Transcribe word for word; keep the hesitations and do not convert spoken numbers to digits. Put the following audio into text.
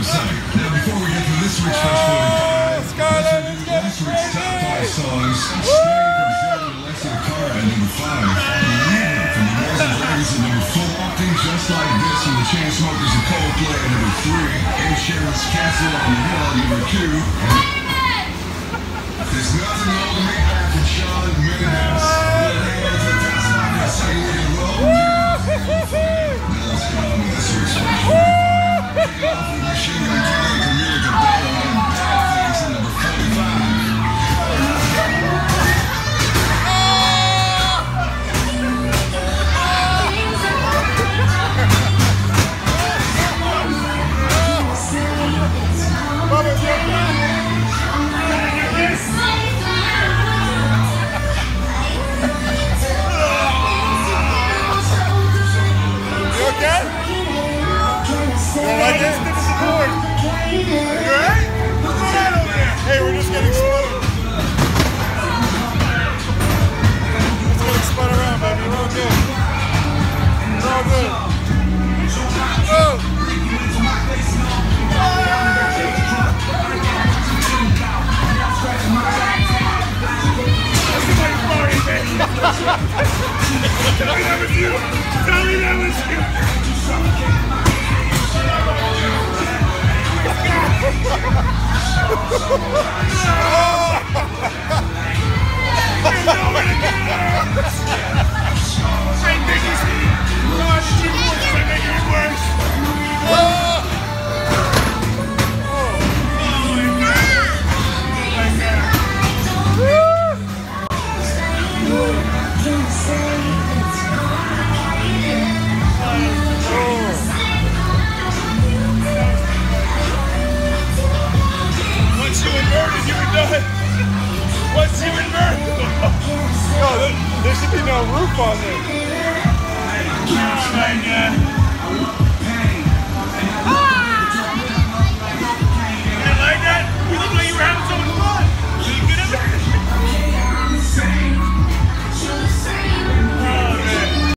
website. Now, before we get to this week's Fresh forty-five, Scarlett is getting last week's top five crazy! songs, starting from zero to less than a car at number five. Leader from the Boys and Dragons at number four. Walking Just Like This from the Chainsmokers and Coldplay at number three. And Sharon's Castle on the Hill at number two. There's nothing holding me back from Sean Mendes. We're heading to the top spot for a second week in a row. Now let's go on with this week's Fresh forty-five. Kicking off with Machine Gun Kelly, Camila Cabello, and Bad Things at number forty-five. Hey, we're just getting spun. Just getting spun around, baby. We're all good. We're all good. Oh! Somebody party, baby. Tell me that was you. Tell me that was you. There's nowhere to go! I think he's not too much to make it worse. Oh! Oh my God! Oh my God! Once you inverted, you were done. Once you inverted. Yo, there, there should be no roof on this. Oh my God.